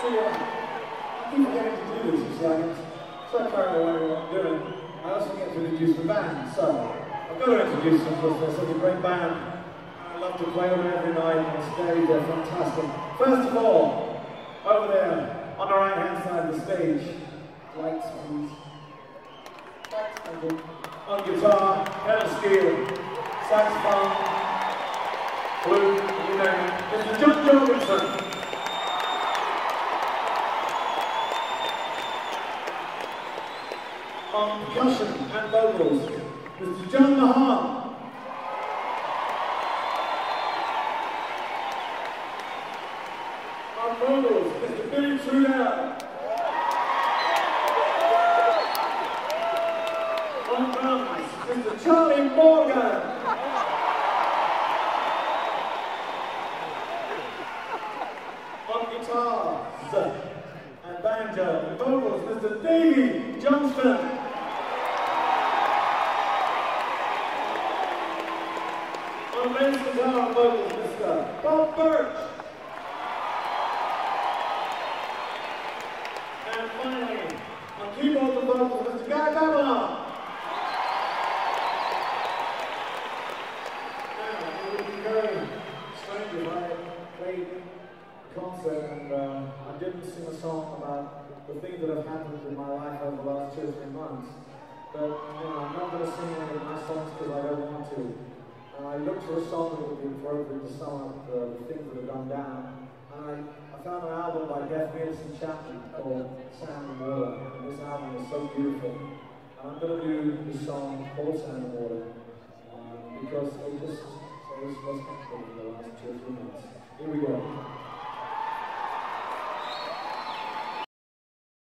See, I keep forgetting to do this, you see, I'm so carried away with what I'm doing. I also get to introduce the band, so I've got to introduce them because they're such a great band. I love to play with them every night on stage, they're fantastic. First of all, over there, on the right-hand side of the stage, lights, please. Lights, thank you. On guitar, pedal steel, saxophone, flute, you name it. Mr. John Jorgensen. On percussion and vocals, Mr. John Mahan. On vocals, Mr. Billy Trudell. On drums, Mr. Charlie Morgan. On guitars and banjo and vocals, Mr. Davey Johnston. On bass guitar and vocals, Mr. Bob Birch. And finally, on keyboards and vocals, Mr. Guy Babylon. Very strange if I played a concert and I didn't sing a song about the things that have happened in my life over the last 2 or 3 months. But I'm not going to sing any of my songs because I don't want to. And I looked for a song that would be appropriate to sum up the things that have gone down. And I found an album by Deaf Wilson Chapman called Sand and Water. And this album is so beautiful. And I'm going to do this song called Sand and Water because it just was comfortable in the last 2 or 3 months. Here we go.